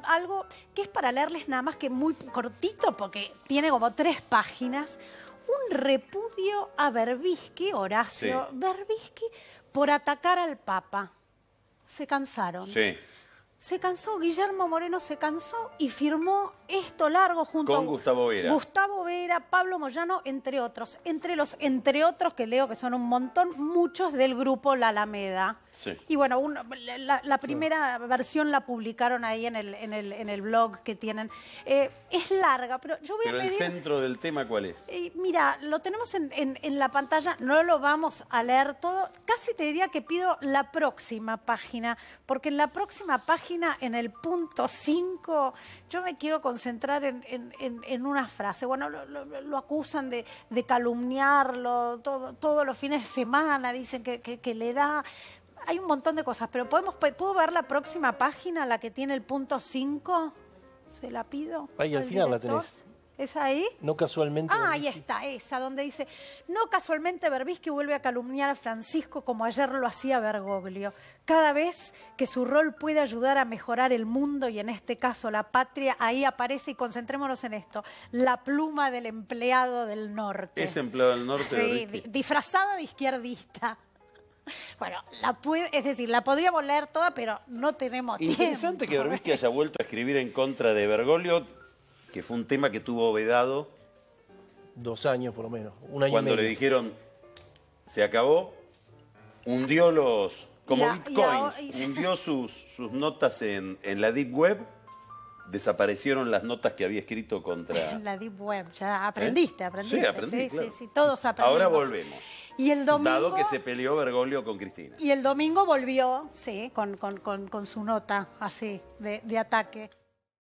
algo que es para leerles nada más que muy cortito, porque tiene como 3 páginas. Un repudio a Berbisky, Horacio Berbisky, por atacar al Papa. Se cansaron. Sí. Se cansó, Guillermo Moreno se cansó y firmó esto largo junto con Gustavo Vera. Gustavo Vera, Pablo Moyano, entre otros. Entre otros que leo que son un montón, muchos del grupo La Alameda. Sí. Y bueno, la primera versión la publicaron ahí en el blog que tienen. Es larga, pero yo voy a pedir... ¿Pero el centro del tema cuál es? Mira, lo tenemos en la pantalla, no lo vamos a leer todo. Casi te diría que pido la próxima página, porque en la próxima página, en el punto 5, yo me quiero concentrar en una frase. Bueno, lo acusan de calumniarlo todos los fines de semana, dicen que le da... Hay un montón de cosas, pero ¿puedo ver la próxima página, la que tiene el punto 5? ¿Se la pido? Ahí al final director? la tenés. ¿Es ahí? No casualmente. Ah, ahí está, esa, donde dice, no casualmente Berbisky vuelve a calumniar a Francisco como ayer lo hacía Bergoglio. Cada vez que su rol puede ayudar a mejorar el mundo y en este caso la patria, ahí aparece, y concentrémonos en esto, la pluma del empleado del norte. ¿Es empleado del norte? Sí, disfrazada de izquierdista. Bueno, es decir, la podríamos leer toda, pero no tenemos tiempo. Interesante que Berbisky haya vuelto a escribir en contra de Bergoglio, que fue un tema que tuvo vedado. 2 años por lo menos, 1 año y Cuando medio. le dijeron, se acabó, hundió los... Como bitcoins, hundió sus notas en la Deep Web, desaparecieron las notas que había escrito contra... La Deep Web, ya aprendiste. Sí, aprendí, claro. Sí, todos aprendimos. Ahora volvemos. Y el domingo... Dado que se peleó Bergoglio con Cristina. Y el domingo volvió, sí, con su nota así de ataque.